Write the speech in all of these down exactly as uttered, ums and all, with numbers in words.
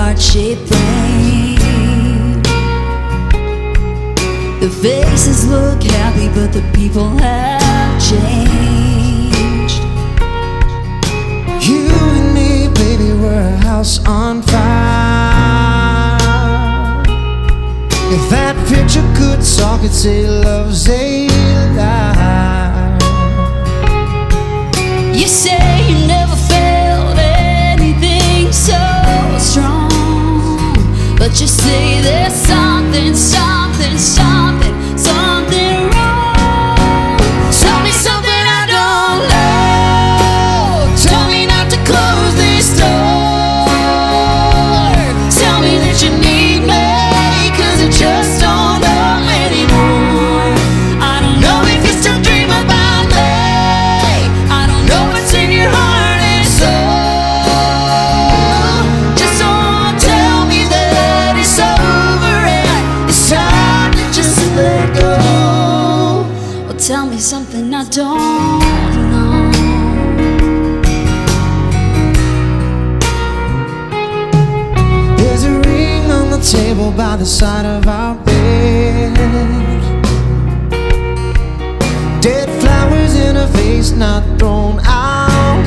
heart-shaped frame. The faces look happy, but the people have changed. You and me, baby, we're a house on fire. If that picture could talk, it'd say love's a lie. You say you never felt anything so strong, but you say there's something, something, something, something wrong. Tell me something I don't know. Tell me not to close this door. Tell me that you need me, 'cause I just don't know anymore. I don't know if you still dream about me. I don't know what's in your heart and soul. Just don't tell me that it's over and it's time to just let go. Or tell me something I don't know. There's a ring on the table by the side of our bed. Dead flowers in a vase not thrown out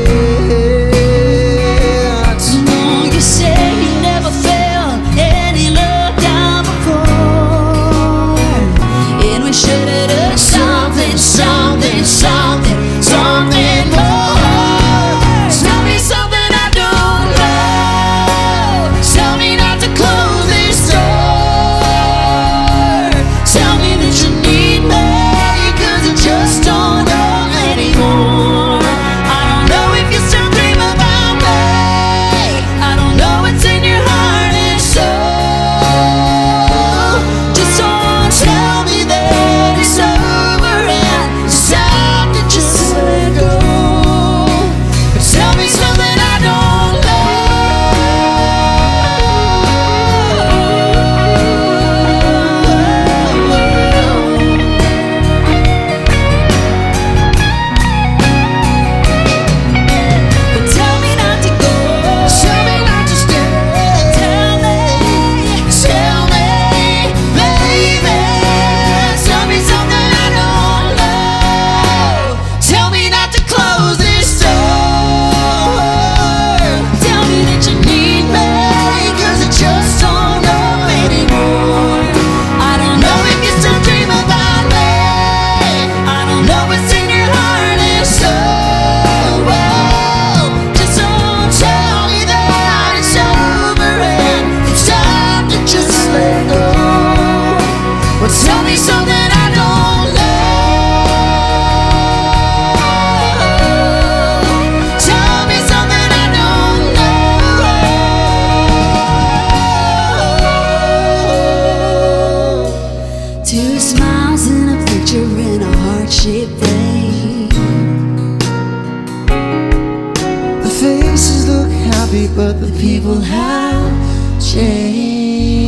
yet. No, you say you never felt any love down before, and we should have done something, something, something, something more. Tell me something I don't know. Tell me not to close this door. Tell me that you need me, 'cause I just don't know anymore. I don't know if you still dream about me. I don't know what's in your heart and soul. Just don't tell me that it's over and it's time to just let go. But tell me something I don't know. But tell me not to go. Tell me not to stay. Tell me, tell me, baby. Tell me something I don't know. Tell me not to close this door. Tell me that you need me, 'cause I just don't know anymore. I don't know if you still dream about me. I don't know what's in your heart and soul. Just don't tell me that it's over and it's time to just let go. Well, tell me something I don't know. Tell me something I don't know. Two smiles in a picture in a heart-shaped frame. The faces look happy, but the people have changed.